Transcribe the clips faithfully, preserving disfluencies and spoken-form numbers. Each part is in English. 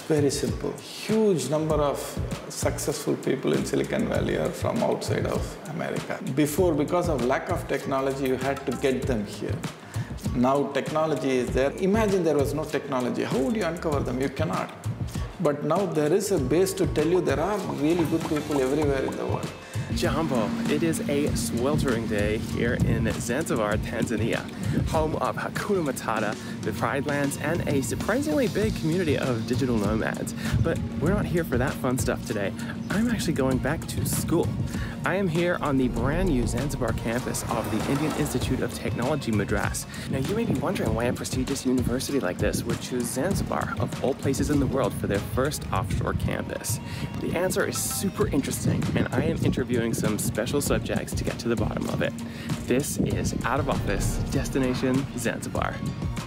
very simple. Huge number of successful people in Silicon Valley are from outside of America. Before, because of lack of technology, you had to get them here. Now technology is there. Imagine there was no technology. How would you uncover them? You cannot. But now there is a base to tell you there are really good people everywhere in the world. Jambo, it is a sweltering day here in Zanzibar, Tanzania, home of Hakuna Matata, the Pride Lands, and a surprisingly big community of digital nomads. But we're not here for that fun stuff today. I'm actually going back to school. I am here on the brand new Zanzibar campus of the Indian Institute of Technology, Madras. Now you may be wondering why a prestigious university like this would choose Zanzibar, of all places in the world, for their first offshore campus. The answer is super interesting, and I am interviewing some special subjects to get to the bottom of it. This is Out of Office, Destination Zanzibar.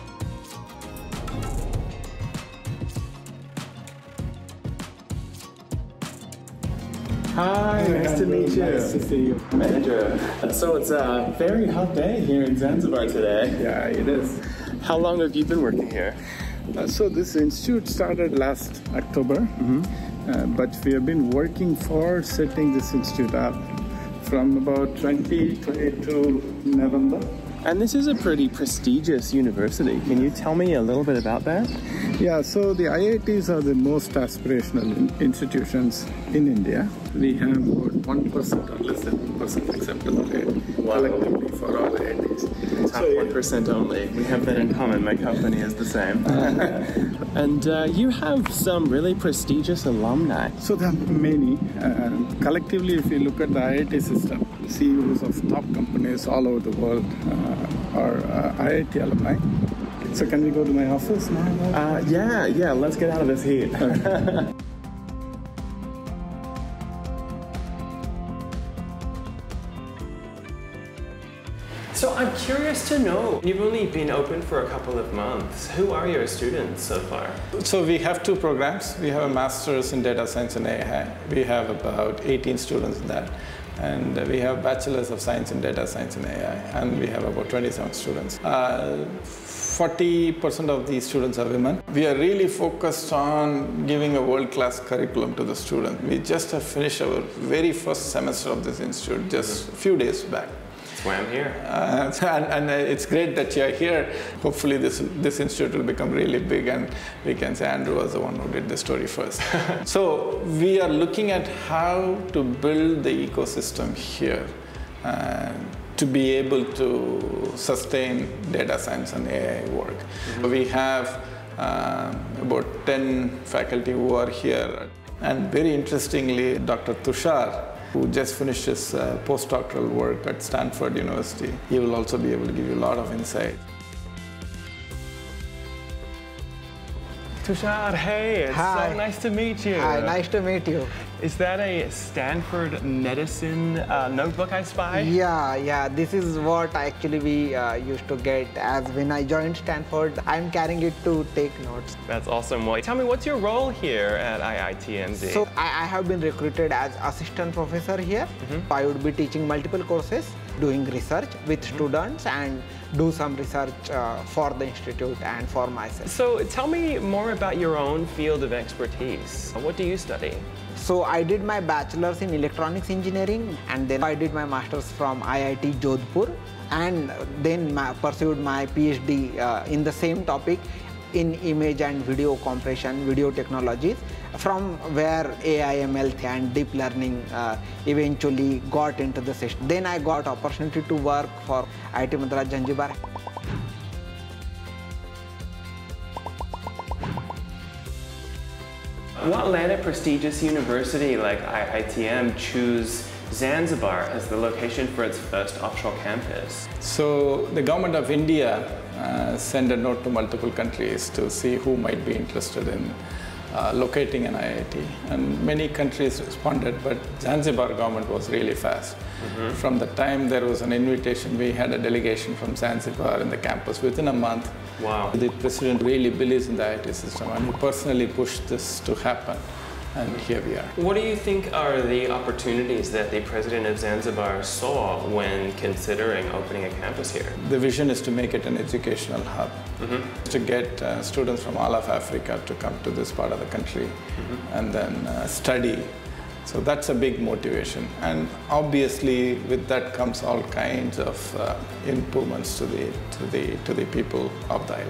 Hi, nice to meet you. Nice to see you. Manager. So it's a very hot day here in Zanzibar today. Yeah, it is. How long have you been working here? Uh, so this institute started last October, mm-hmm. uh, but we have been working for setting this institute up from about twenty twenty-two November. And this is a pretty prestigious university. Can you tell me a little bit about that? Yeah, so the I I Ts are the most aspirational in institutions in India. We have about one percent or less than one percent acceptable rate collectively for all I I Ts. Top so, one percent only. We have that in common. My company is the same. And uh, you have some really prestigious alumni. So there are many. Uh, collectively, if you look at the I I T system, C E Os of top companies all over the world uh, are uh, I I T alumni. So can we go to my office now? Uh, yeah, yeah, let's get out of this heat. Okay. So I'm curious to know, you've only been open for a couple of months. Who are your students so far? So we have two programs. We have a master's in data science and A I. We have about eighteen students in that. And we have bachelor's of science in data science and A I. And we have about twenty-seven students. forty percent of these students are women. We are really focused on giving a world-class curriculum to the students. We just have finished our very first semester of this institute just a few days back. That's why I'm here. Uh, and, and it's great that you're here. Hopefully this, this institute will become really big and we can say Andrew was the one who did the story first. So we are looking at how to build the ecosystem here uh, to be able to sustain data science and A I work. Mm-hmm. We have uh, about ten faculty who are here. And very interestingly, Doctor Tushar, who just finished his uh, postdoctoral work at Stanford University. He will also be able to give you a lot of insight. Tushar, hey, it's Hi. so nice to meet you. Hi, nice to meet you. Is that a Stanford medicine uh, notebook I spy? Yeah, yeah, this is what actually we uh, used to get as when I joined Stanford. I'm carrying it to take notes. That's awesome. Well, tell me, what's your role here at I I T M V? So I, I have been recruited as assistant professor here. Mm-hmm. I would be teaching multiple courses, doing research with mm-hmm. students and do some research uh, for the institute and for myself. So tell me more about your own field of expertise. What do you study? So I did my bachelor's in electronics engineering and then I did my master's from I I T Jodhpur and then my, pursued my PhD uh, in the same topic in image and video compression, video technologies, from where A I, M L and deep learning uh, eventually got into the system. Then I got opportunity to work for I I T Madras Zanzibar. What led a prestigious university like I I T M choose Zanzibar as the location for its first offshore campus? So the government of India uh, sent a note to multiple countries to see who might be interested in uh, locating an I I T. And many countries responded, but Zanzibar government was really fast. Mm-hmm. From the time there was an invitation, we had a delegation from Zanzibar in the campus within a month. Wow. The president really believes in the I I T system and he personally pushed this to happen. and here we are. What do you think are the opportunities that the president of Zanzibar saw when considering opening a campus here? The vision is to make it an educational hub, mm-hmm. to get uh, students from all of Africa to come to this part of the country mm-hmm. and then uh, study. So that's a big motivation. And obviously with that comes all kinds of uh, improvements to the, to, the, to the people of the island.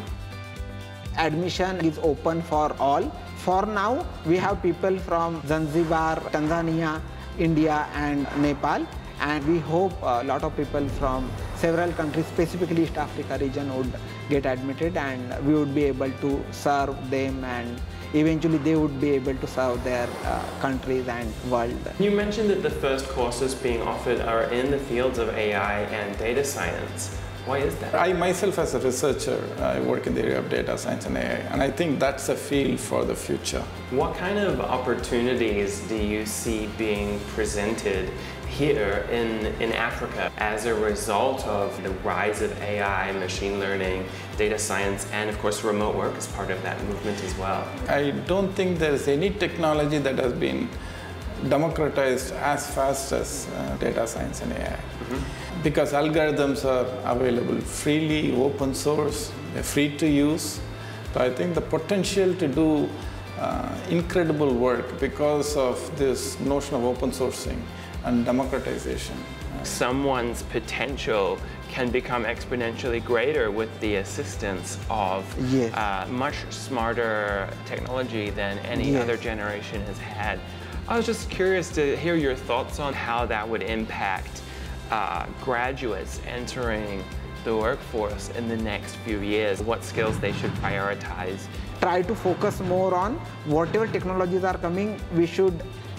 Mm-hmm. Admission is open for all. For now, we have people from Zanzibar, Tanzania, India and Nepal. And we hope a lot of people from several countries, specifically East Africa region, would get admitted, and we would be able to serve them, and eventually they would be able to serve their uh, countries and world. You mentioned that the first courses being offered are in the fields of A I and data science. Why is that? I myself as a researcher, I work in the area of data science and A I, and I think that's a field for the future. What kind of opportunities do you see being presented here in, in Africa as a result of the rise of A I, machine learning, data science, and of course remote work is part of that movement as well? I don't think there is any technology that has been democratized as fast as uh, data science and A I. Mm-hmm. Because algorithms are available freely, open source, they're free to use. So I think the potential to do uh, incredible work because of this notion of open sourcing and democratization. Someone's potential can become exponentially greater with the assistance of yes. uh, much smarter technology than any yes. other generation has had. I was just curious to hear your thoughts on how that would impact uh, graduates entering the workforce in the next few years, what skills they should prioritize. Try to focus more on whatever technologies are coming, we should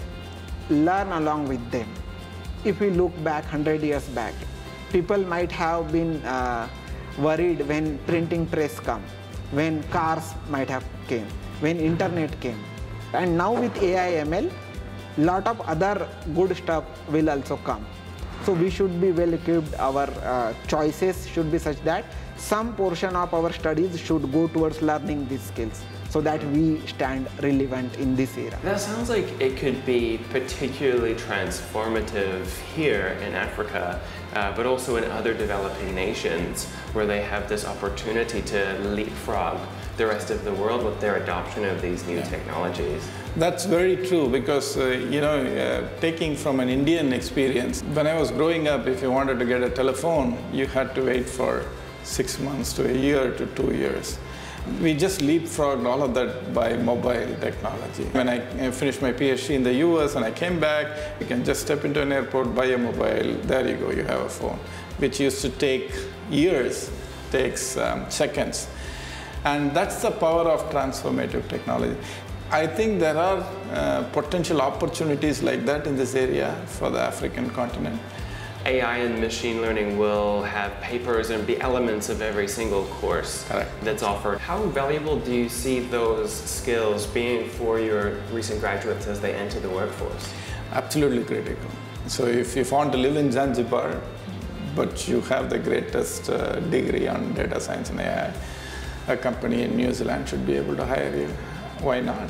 learn along with them. If we look back one hundred years back, people might have been uh, worried when printing press came, when cars might have came, when internet came. And now with A I M L, lot of other good stuff will also come. So we should be well equipped. Our uh, choices should be such that some portion of our studies should go towards learning these skills so that we stand relevant in this era. That sounds like it could be particularly transformative here in Africa, uh, but also in other developing nations where they have this opportunity to leapfrog the rest of the world with their adoption of these new yeah. technologies. That's very true because, uh, you know, uh, taking from an Indian experience, when I was growing up, if you wanted to get a telephone, you had to wait for six months to a year to two years. We just leapfrogged all of that by mobile technology. When I finished my PhD in the U S and I came back, you can just step into an airport, buy a mobile, there you go, you have a phone, which used to take years, takes um, seconds. And that's the power of transformative technology. I think there are uh, potential opportunities like that in this area for the African continent. A I and machine learning will have papers and be elements of every single course Correct. That's offered. How valuable do you see those skills being for your recent graduates as they enter the workforce? Absolutely critical. So if you want to live in Zanzibar, but you have the greatest uh, degree on data science and A I, a company in New Zealand should be able to hire you. Why not?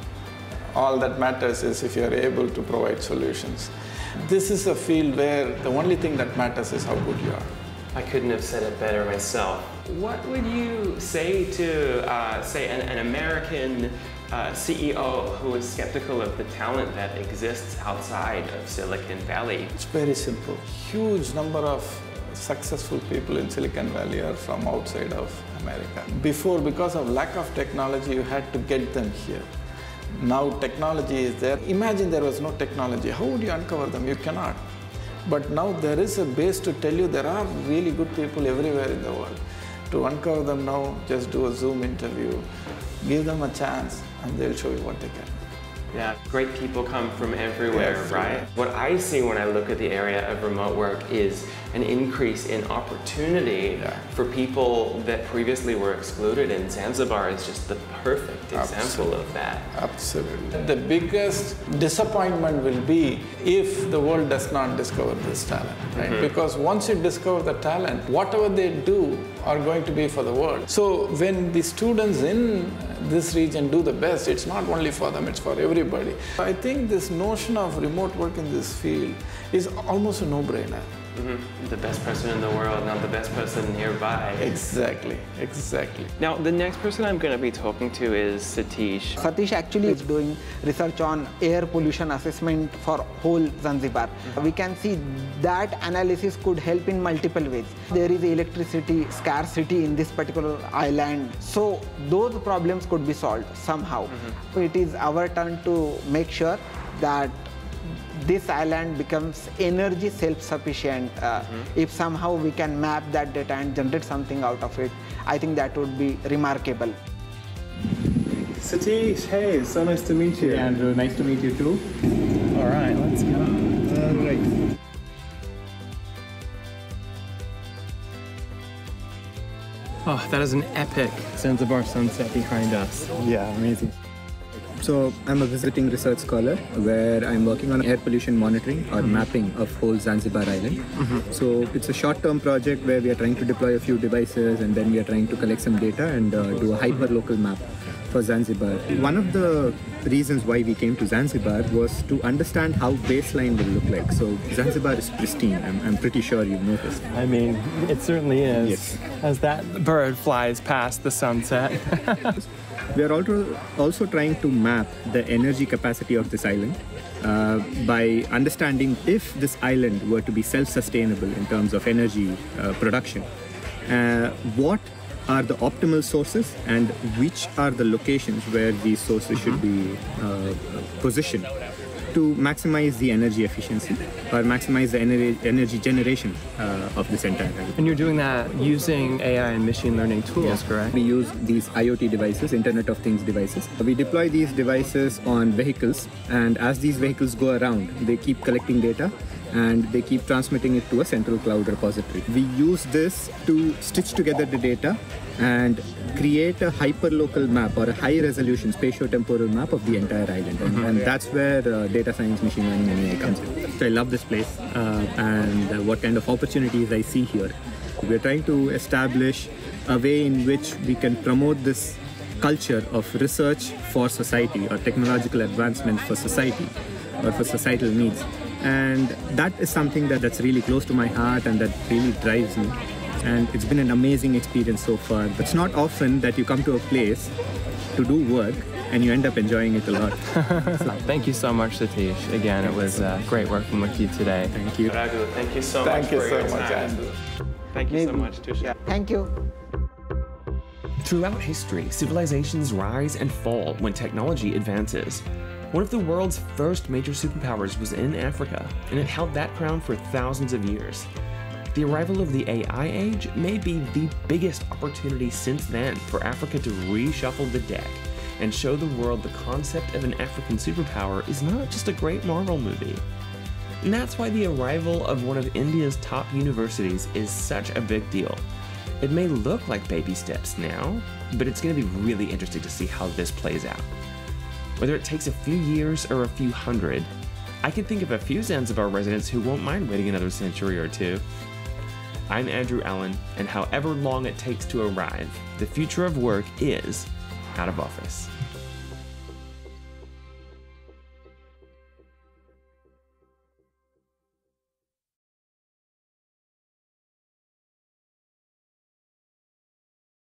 All that matters is if you are able to provide solutions. This is a field where the only thing that matters is how good you are. I couldn't have said it better myself. What would you say to, uh, say, an, an American uh, C E O who is skeptical of the talent that exists outside of Silicon Valley? It's very simple. Huge number of successful people in Silicon Valley are from outside of America. Before, because of lack of technology, you had to get them here. Now technology is there. Imagine there was no technology. How would you uncover them? You cannot. But now there is a base to tell you there are really good people everywhere in the world. To uncover them now, just do a Zoom interview, give them a chance, and they'll show you what they can. Yeah, great people come from everywhere, yes, right? Yeah. What I see when I look at the area of remote work is an increase in opportunity yeah. for people that previously were excluded, and Zanzibar is just the perfect example Absolutely. Of that. Absolutely. The biggest disappointment will be if the world does not discover this talent, right? Mm-hmm. Because once you discover the talent, whatever they do are going to be for the world. So when the students in this region do the best. It's not only for them, it's for everybody. I think this notion of remote work in this field is almost a no-brainer. Mm-hmm. The best person in the world, not the best person nearby. Exactly, exactly. Now, the next person I'm going to be talking to is Sathish. Satish actually is doing research on air pollution assessment for whole Zanzibar. Mm-hmm. We can see that analysis could help in multiple ways. There is electricity scarcity in this particular island, so those problems could be solved somehow. Mm-hmm. It is our turn to make sure that this island becomes energy self-sufficient. Uh, mm-hmm. If somehow we can map that data and generate something out of it, I think that would be remarkable. Satish, hey, so nice to meet you. Hey, Andrew, nice to meet you too. All right, let's go. All right. Oh, that is an epic Zanzibar sunset behind us. Yeah, amazing. So I'm a visiting research scholar where I'm working on air pollution monitoring or mm-hmm. mapping of whole Zanzibar island. Mm-hmm. So it's a short-term project where we are trying to deploy a few devices and then we are trying to collect some data and uh, do a hyper-local map for Zanzibar. One of the reasons why we came to Zanzibar was to understand how baseline will look like. So Zanzibar is pristine, I'm, I'm pretty sure you've noticed. I mean, it certainly is. Yes. As that bird flies past the sunset. We are also, also trying to map the energy capacity of this island uh, by understanding if this island were to be self-sustainable in terms of energy uh, production. Uh, what are the optimal sources and which are the locations where these sources mm-hmm. should be uh, positioned to maximize the energy efficiency or maximize the ener energy generation uh, of this entire island. And you're doing that using A I and machine learning tools, yes. correct? We use these IoT devices, Internet of Things devices. We deploy these devices on vehicles, and as these vehicles go around, they keep collecting data and they keep transmitting it to a central cloud repository. We use this to stitch together the data and create a hyper-local map or a high-resolution spatio-temporal map of the entire island. And, mm-hmm. and that's where uh, data science, machine learning, and A I comes in. So I love this place uh, and uh, what kind of opportunities I see here. We're trying to establish a way in which we can promote this culture of research for society or technological advancement for society or for societal needs. And that is something that, that's really close to my heart and that really drives me. And it's been an amazing experience so far. It's not often that you come to a place to do work and you end up enjoying it a lot. So, thank you so much, Sathish. Again, it was uh, great working with you today. Thank you. Raghu, thank you so thank much you for so your much, time. Andrew. Thank you Maybe. so much, Tushar. Yeah. Thank you. Throughout history, civilizations rise and fall when technology advances. One of the world's first major superpowers was in Africa, and it held that crown for thousands of years. The arrival of the A I age may be the biggest opportunity since then for Africa to reshuffle the deck and show the world the concept of an African superpower is not just a great Marvel movie. And that's why the arrival of one of India's top universities is such a big deal. It may look like baby steps now, but it's going to be really interesting to see how this plays out. Whether it takes a few years or a few hundred, I can think of a few Zanzibar residents who won't mind waiting another century or two. I'm Andrew Allen, and however long it takes to arrive, the future of work is out of office.